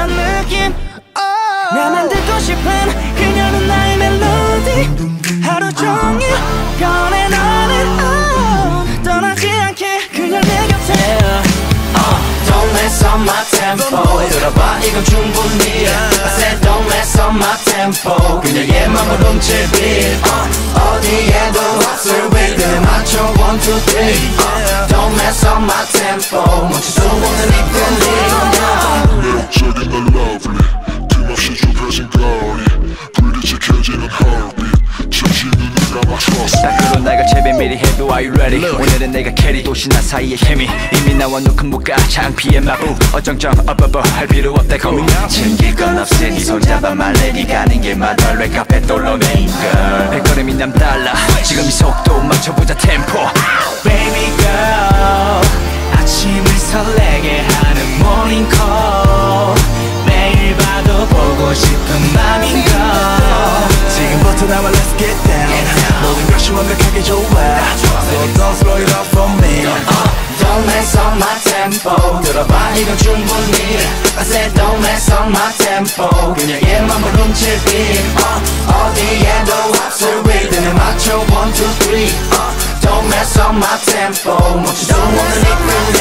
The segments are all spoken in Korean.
이런 느낌 나만 듣고 싶은 그녀는 나의 멜로디 하루 종일 꺼내 너는 떠나지 않게 그녀 내 곁에 Don't mess up my tempo 들어봐 이건 충분히 I said don't mess up my tempo 그녀의 맘을 훔칠 beat 어디에도 없을 리듬에 맞춰 1, 2, 3 Don't mess up my tempo 멈출 수 없는 이 끌림 매력적인 날 lovely 틈없이 좁혀진 거리 불이 지켜지는 heartbeat 잠시 눈을 감아 trust 밖으로 나갈 채비 미리 해도 Are you ready? 오늘은 내가 캐리 도시나 사이의 힘이 이미 나와 놓은 무가 창피의 마부 어정쩡 할 필요 없다 고민 챙길 건 없으니 손잡아 말래 니 가는 길마다 랩카페 돌로메인 girl 발걸음이 남달라 지금 이 속도 맞춰보자 템포 Baby girl 아침을 설레게 하는 morning call 매일 봐도 보고 싶은 맘인걸 지금부터 나와 let's get down 모든 것이 완벽하게 좋아 So don't slow it up for me Don't mess up my tempo 들어봐 이건 충분히 I said don't mess up my tempo 그녀의 맘을 훔칠 beat 어디에도 없을 리듬에 맞춰 1, 2, 3 Don't mess up my tempo 멈출 수 없는 이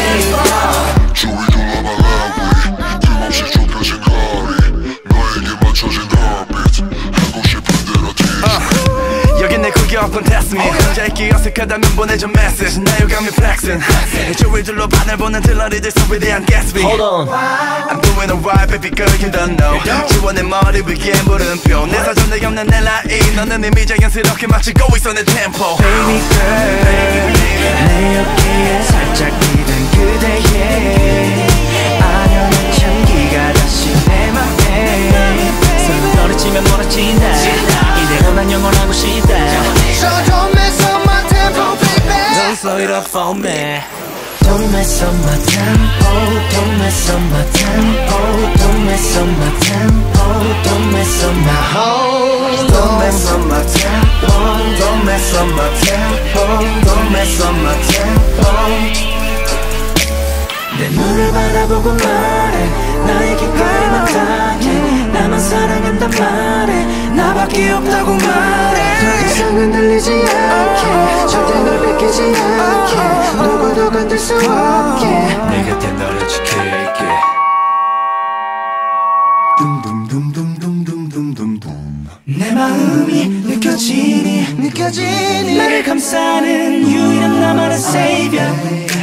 끌림 주위 둘러봐 lovely 틈없이 좁혀진 거리 너에게 맞춰진 heartbeat 하고 싶은 대로 tease 여긴 내 구경꾼 test me 혼자 있기 어색하다면 보내줘 message 나유감이 flexing 주위 둘러봐 날 보는 들러리들 소비대한 Gatsby Hold on I'm doing alright baby girl you don't know 지워 내 머리 위에 물음표 내 사전에 없는 내 라인 너는 이미 자연스럽게 맞추고 있어 내 템포 Baby girl 내 어깨에 살짝 기댄 그대의 아련한 향기가 다시 내 맘에 손 떨어지면 멀어진다 이대로 난 영원하고 싶다 So don't mess up my tempo baby Don't slow it up for me Don't mess up my tempo Don't mess up my tempo Don't mess up my tempo Don't mess up my whole Don't mess up my tempo Don't mess up my tempo Don't mess up my tempo 내 눈을 바라보고 말해 나에게 관심만 당해 나만 사랑한단 말해 나밖에 없다고 말해 더 이상은 들리지 않게 절대 널 뺏기지 않게 누구도 건들 수 없게 내 곁에 너를 지킬게 내 마음이 느껴지니 나를 감싸는 유일한 나만의 savior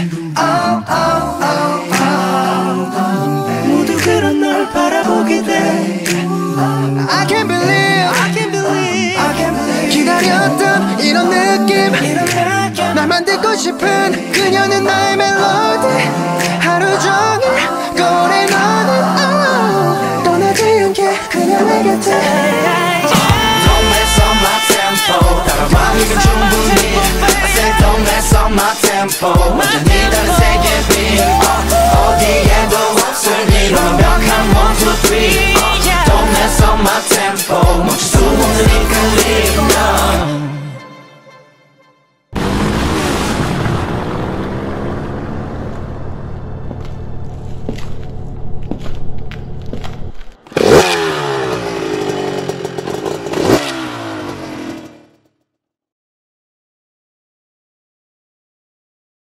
모두 그런 널 바라보게 돼 I can't believe 기다렸던 이런 느낌 나만 듣고 싶은 그녀는 나의 멜로디 하루 종일 꺼내 너는 떠나지 않게 그녀 내 곁에 Don't mess up my tempo 따라와 이건 충분히